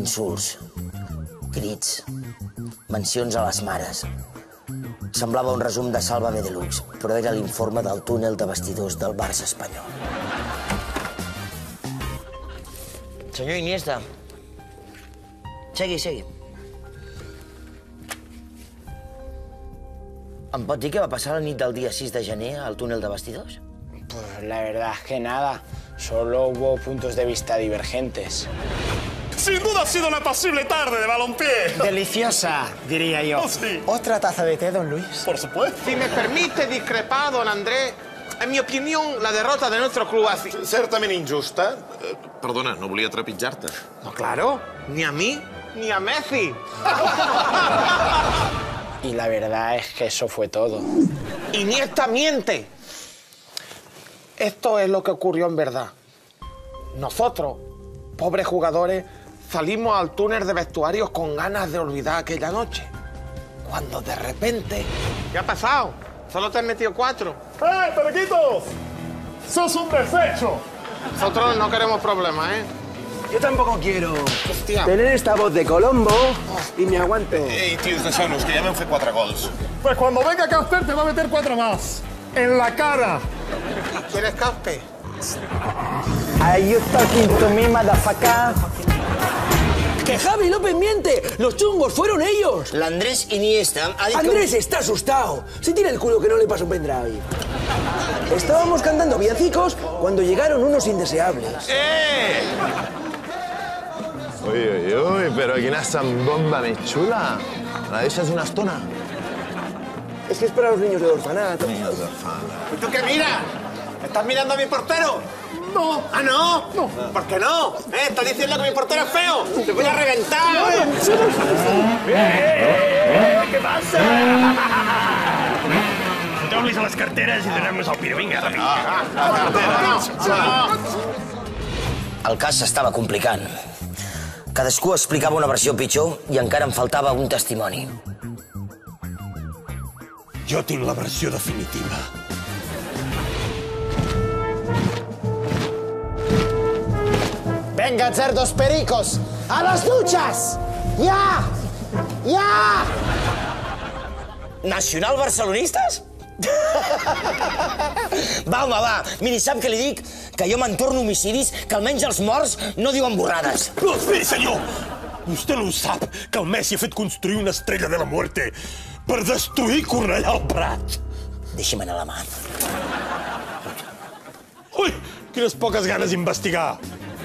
insults, crits, mencions a les mares. Semblava un resum de Sálvame Deluxe, però era l'informe del túnel de vestidors del Barça espanyol. Senyor Iniesta. Segui, segui. Em pot dir què va passar la nit del dia 6 de gener al túnel de vestidors? Pues la verdad es que nada. Solo hubo puntos de vista divergentes. Sin duda ha sido una apacible tarde de balompié. Deliciosa, diría yo. Oh, sí. ¿Otra taza de té, don Luis? Por supuesto. Si me permite discrepar, don Andrés, en mi opinión, la derrota de nuestro club ha sido... Certament injusta. Perdona, no volia trepitjar-te. No, claro, ni a mí ni a Messi. Y la verdad es que eso fue todo. Iniesta miente. Esto es lo que ocurrió en verdad. Nosotros, pobres jugadores, salimos al túnel de vestuarios con ganas de olvidar aquella noche. Cuando de repente... ¿Qué ha pasado? Solo te has metido 4. ¡Eh, periquitos! ¡Sos un desecho! Nosotros no queremos problemas, ¿eh? Yo tampoco quiero Hostia. tener esta voz de Colombo y me aguanto. Ei, tios, deixeu-nos, que ja m'heu fet 4 gols. Pues cuando venga Casper te va a meter 4 más. En la cara. ¿Quieres caspe? Are you talking to me, motherfucker? ¡Que Javi López miente! ¡Los chungos fueron ellos! L'Andrés Iniesta ha dit que... Andrés está asustado. Se tira el culo que no le pasa un pendrive. Estábamos cantando villancicos cuando llegaron unos indeseables. Ui, ui, ui, però quina zambomba més xula. La deixes una estona? Es que es para los niños del orfanato. Niños de orfana. ¿Y tú qué miras? ¿Estás mirando a mi portero? No. ¿Ah, no? No. ¿Por qué no? ¿Estás diciendo que mi portero es feo? ¡Te voy a reventar! ¿Qué passa? Foteu-los a les carteres i donem-nos el piro. Vinga, ràpid. El cas s'estava complicant. Cadascú explicava una versió pitjor i encara em faltava un testimoni. Jo tinc la versió definitiva. ¡Venga, cerdos pericos! ¡A las duchas! ¡Ya! ¡Ya! Nacional barcelonistes? Va, home, va. Miri, sap què li dic? Que jo me'n torno homicidis, que almenys els morts no diuen borrades. No, esperi, senyor. Vostè no sap que el Messi ha fet construir una estrella de la muerte per destruir Cornellà al Prat. Deixi'm anar la mà. Ui, quines poques ganes d'investigar.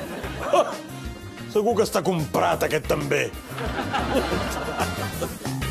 Segur que està comprat, aquest també.